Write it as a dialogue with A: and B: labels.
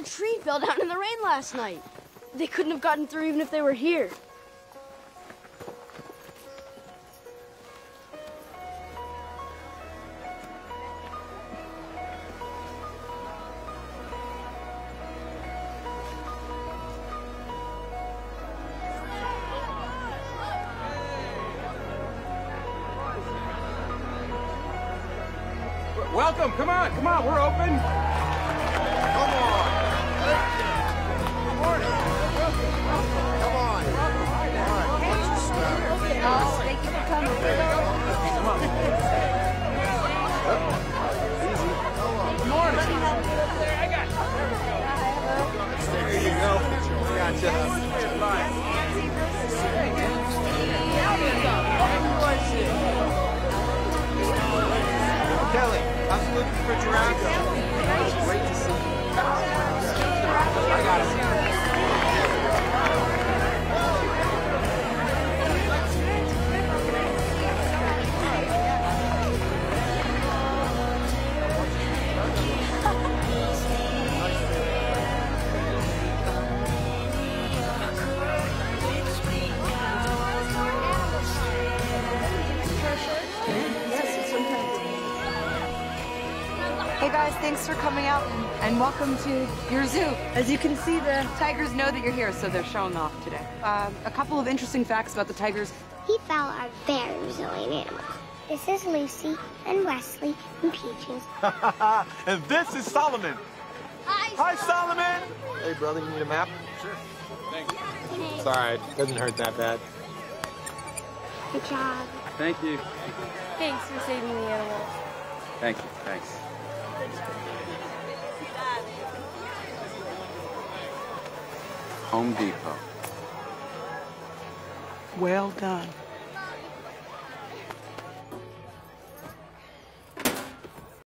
A: The tree fell down in the rain last night. They couldn't have gotten through even if they were here.
B: Welcome, come on, we're open.
C: Come on. Good morning. Come on. All right, what's your step?
D: Oh, thank you for coming.
B: Come on. Easy. Good morning. I got you. There you go. Gotcha. Kelly, how's it looking for Durango? Great to see you. I got it.
D: Hey guys, thanks for coming out and welcome to your zoo. As you can see, the tigers know that you're here, so they're showing off today. A couple of interesting facts about the tigers.
E: We fowl are very resilient animals. This is Lucy and Wesley and Peaches.
F: And this is Solomon. Hi, Solomon.
C: Hey, brother, you need a map?
B: Sure. Thanks.
C: It's all right. Doesn't hurt that bad.
E: Good job.
B: Thank you.
A: Thanks for saving the animals.
B: Thank you. Thanks. Home Depot.
G: Well done.